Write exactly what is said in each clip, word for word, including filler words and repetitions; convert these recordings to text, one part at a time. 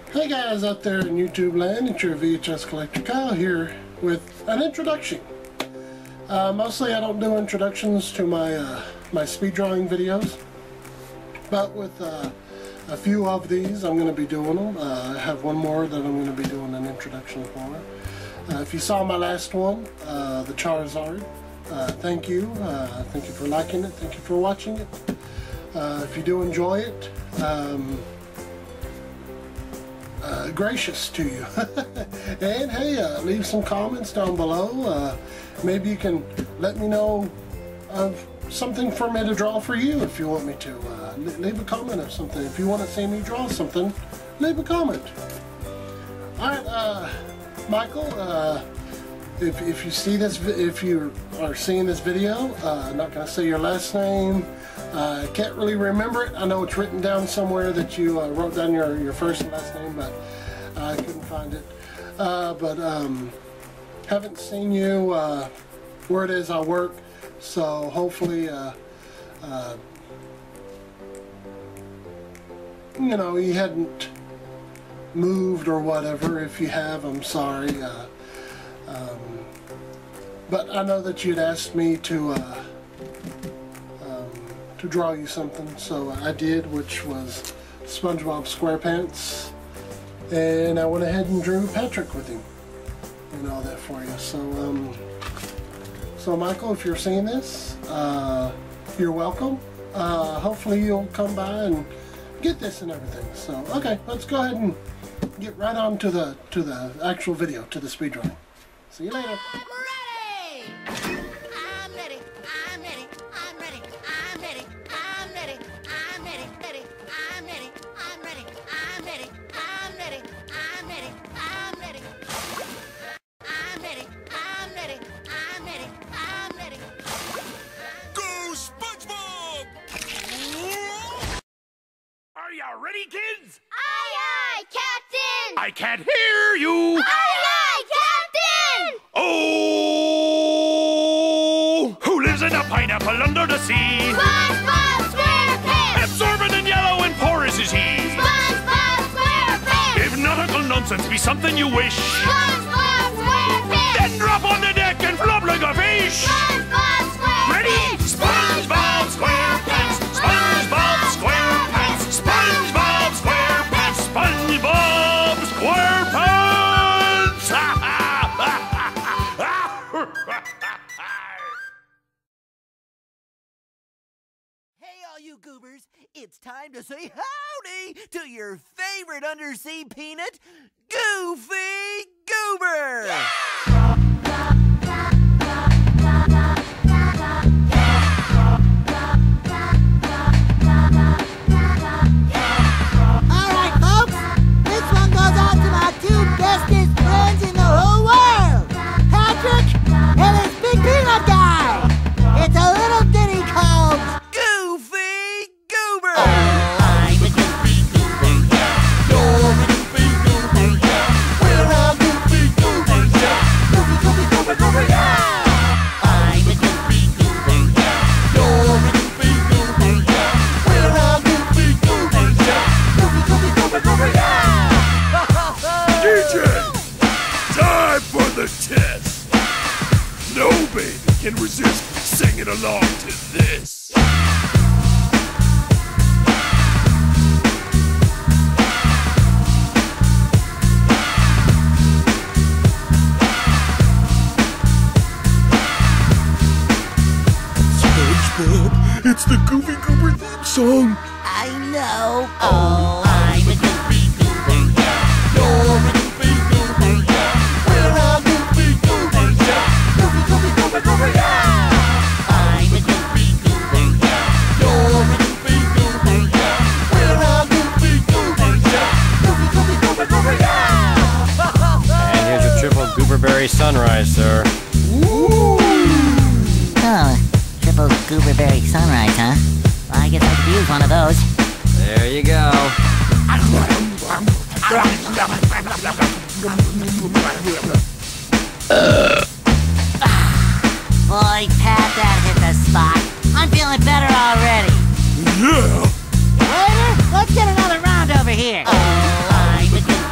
Hey guys out there in YouTube land, it's your V H S Collector Kyle here with an introduction. Uh, mostly I don't do introductions to my uh, my speed drawing videos, but with uh, a few of these I'm going to be doing them. Uh, I have one more that I'm going to be doing an introduction for. Uh, if you saw my last one, uh, the Charizard, uh, thank you. Uh, thank you for liking it. Thank you for watching it. Uh, if you do enjoy it, um, Uh, gracious to you. And hey, uh, leave some comments down below. Uh, maybe you can let me know of something for me to draw for you if you want me to. Uh, leave a comment of something. If you want to see me draw something, leave a comment. Alright, uh, Michael, uh, if, if you see this, if you are seeing this video, uh, I'm not going to say your last name. Uh, I can't really remember it. I know it's written down somewhere that you uh, wrote down your, your first and last name, but I couldn't find it. Uh, but um, haven't seen you uh, where it is I work, so hopefully, uh, uh, you know, you hadn't moved or whatever. If you have, I'm sorry. Uh, um, but I know that you'd asked me to uh, to draw you something, so I did, which was Spongebob SquarePants, and I went ahead and drew Patrick with him and all that for you. So um, so Michael, if you're seeing this, uh, you're welcome. Uh, hopefully you'll come by and get this and everything. So okay, let's go ahead and get right on to the to the actual video, to the speed drawing. See you later. Are you ready, kids? Aye, aye, Captain! I can't hear you! Aye, aye, Captain! Oh! Who lives in a pineapple under the sea? SpongeBob SquarePants! Absorbent and yellow and porous is he. SpongeBob SquarePants! If nautical nonsense be something you wish, SpongeBob SquarePants! then drop on the deck and flop like a fish! SpongeBob SquarePants! Ready? SpongeBob SquarePants! SpongeBob SquarePants! SpongeBob SquarePants! SpongeBob SquarePants! Hey, all you goobers, it's time to say howdy to your favorite undersea peanut, Goofy Goober! Yeah! bestest friends in the whole world, Patrick and his big peanut guy. It's a little ditty called Goofy Goober. Oh, I'm a Goofy Goober, yeah. You're a Goofy Goober, yeah. We're all Goofy Goobers, yeah. Goofy, Goofy, Goober, Goober, yeah. I'm a Goofy Goober, yeah. You're a Goofy Goober, yeah. We're all Goofy Goobers, yeah. Goofy, Goofy, Goober, Goober, yeah. D J, time for the test. No baby can resist singing along to this. SpongeBob, it's the Goofy Goober theme song. I know. Oh, I'm a Goofy Goober, yeah. You're a Goofy Goober, yeah. We're all Goofy Goobers, yeah. Goofy, Goofy, Goober, Goober, yeah. I'm a Goofy Goober, yeah. You're a Goofy Goober, yeah. We're all Goofy Goobers, yeah. Goofy, Goofy, Goober, Goober, yeah. And here's your triple gooberberry sunrise, sir. Ooh. Oh, triple gooberberry sunrise, huh? Well, I guess I could use one of those. There you go. Boy, Pat, that hit the spot. I'm feeling better already. Yeah! Waiter, let's get another round over here. Oh, I'm a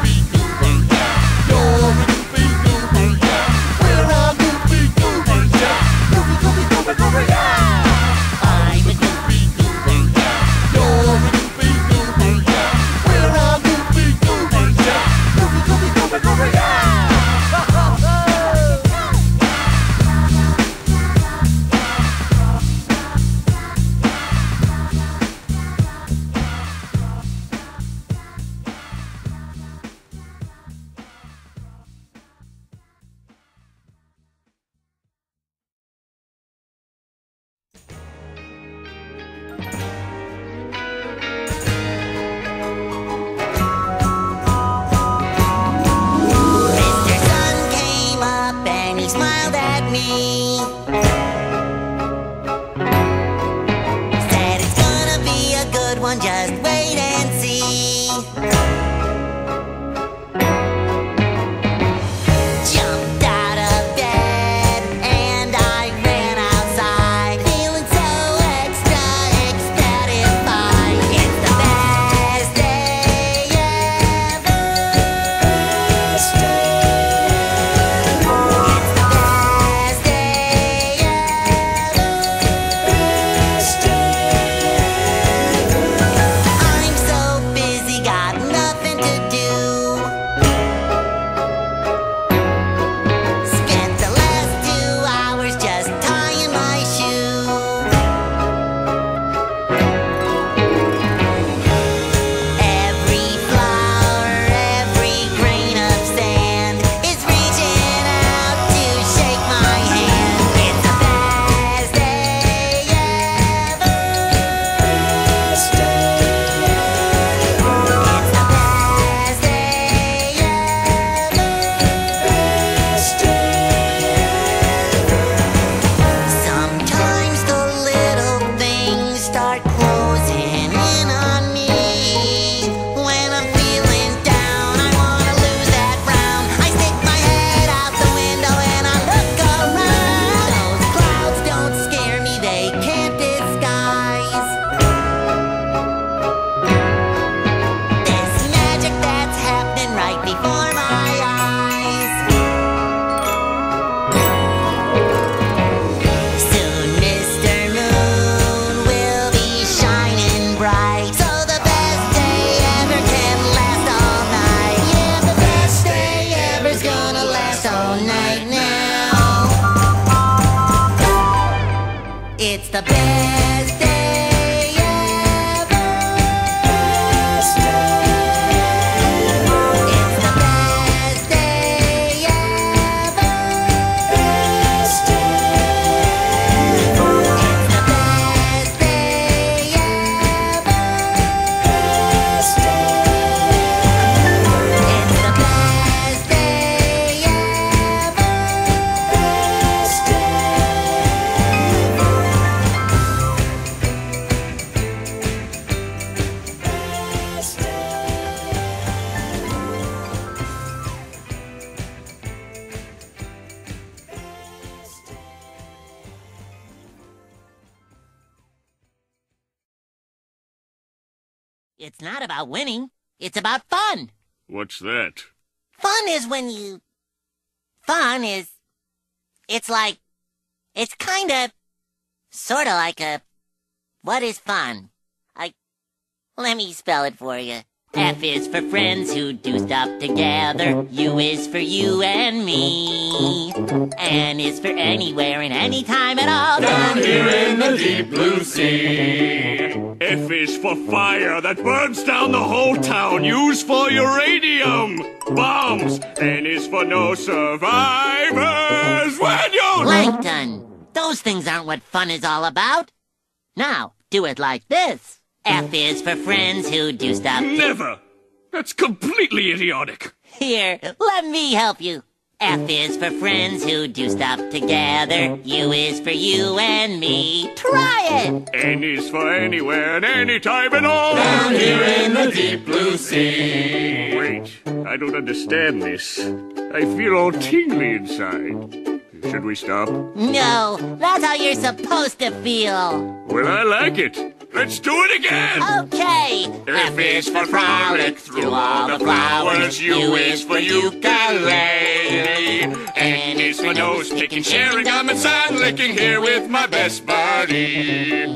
It's not about winning. It's about fun. What's that? Fun is when you... Fun is... It's like... It's kind of... Sort of like a... What is fun? I... Let me spell it for you. F is for friends who do stuff together. U is for you and me. N is for anywhere and anytime at all. Down here in the deep blue sea. F is for fire that burns down the whole town. U's for uranium bombs. N is for no survivors when you... Plankton. Those things aren't what fun is all about. Now, do it like this. F is for friends who do stuff... Never! That's completely idiotic. Here, let me help you. F is for friends who do stuff together. U is for you and me. Try it! N is for anywhere and anytime and all. Down here in the deep blue sea. Wait, I don't understand this. I feel all tingly inside. Should we stop? No, that's how you're supposed to feel. Well, I like it. Let's do it again! Okay! F is for frolic through all the flowers. U is for ukulele. N is for nose picking, sharing gum and sand licking here with my best buddy.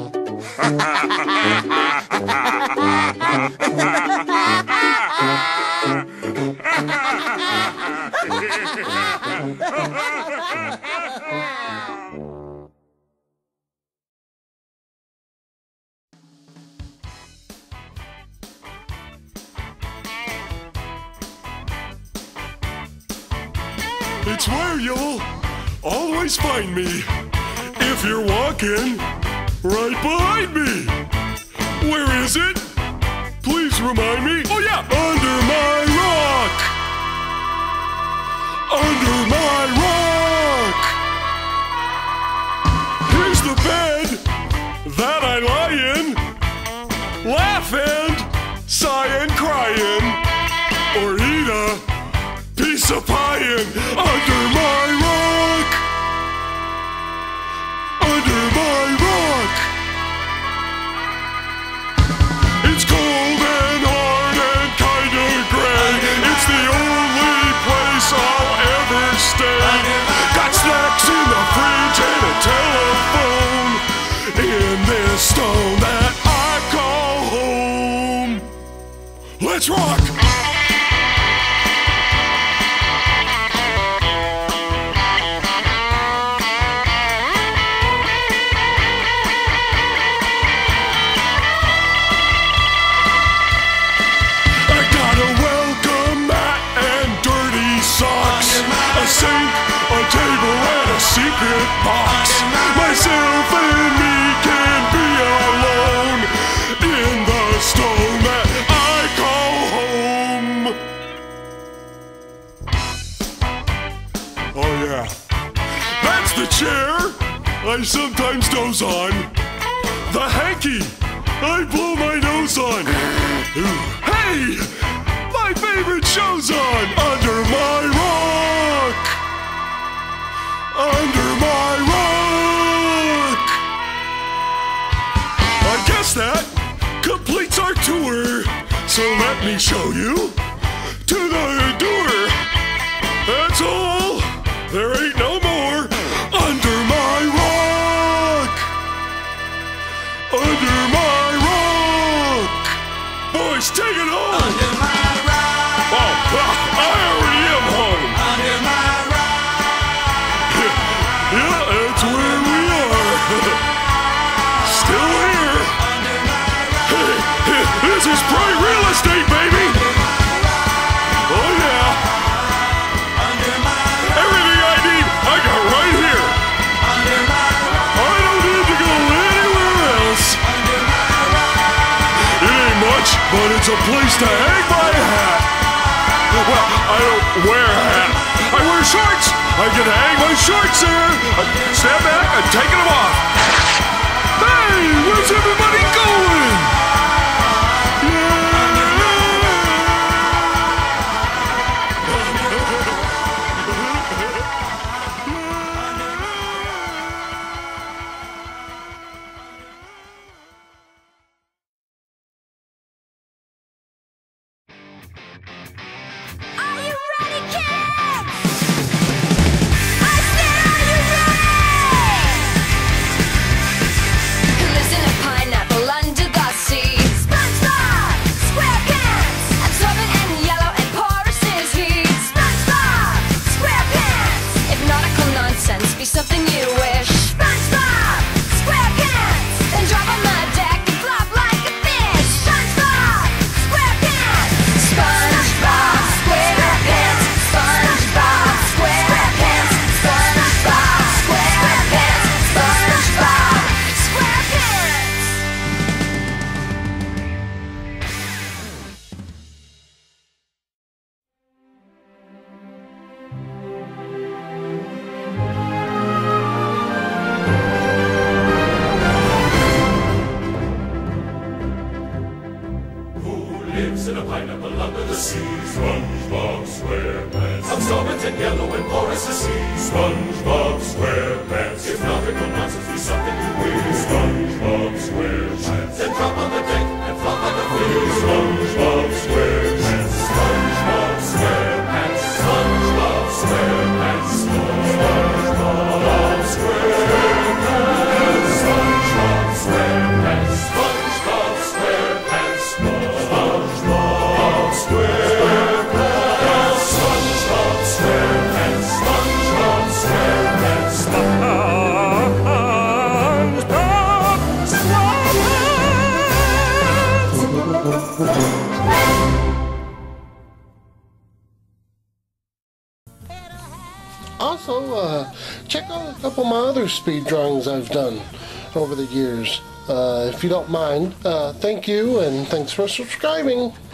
It's where you'll always find me if you're walking right behind me. Where is it? Please remind me. Oh yeah, under my rock. Under my rock. Here's the bed that I lie in, laugh and sigh and crying, or eat a piece of pie under my rock. Under my rock. It's cold and hard and kinda gray. It's the only place I'll ever stay. Got snacks in the fridge and a telephone in this stone that I call home. Let's rock! Secret box. Myself and me can be alone in the stone that I call home. Oh yeah, that's the chair I sometimes doze on. The hanky I blow my nose on. Hey, my favorite show's on. Under my rock. Under my rock. I guess that completes our tour. So let me show you to the door. That's all. There ain't no more. Under my rock. Under my rock. Boys, take it on. Under my rock. Oh, I already am home. Under my yeah, that's where we are. Still here. Hey, hey, this is prime real estate, baby. Oh yeah. Everything I need, I got right here. I don't need to go anywhere else. It ain't much, but it's a place to hang my hat. Well, I don't wear a hat. I wear shorts. I can hang my shorts there. I stand back and take them off. Hey, where's everybody going? sea. SpongeBob SquarePants. I'm Starburst and Yellow and Boris the sea. SpongeBob SquarePants. If nautical nonsense be something you will. SpongeBob SquarePants. Then drop on the deck and flop like a fish. SpongeBob SquarePants. SpongeBob SquarePants. SpongeBob SquarePants. SpongeBob SquarePants. SpongeBob SquarePants. SpongeBob SquarePants. SpongeBob SquarePants. SpongeBob SquarePants. SpongeBob SquarePants. Also, uh, check out a couple of my other speed drawings I've done over the years. Uh, if you don't mind, uh, thank you, and thanks for subscribing.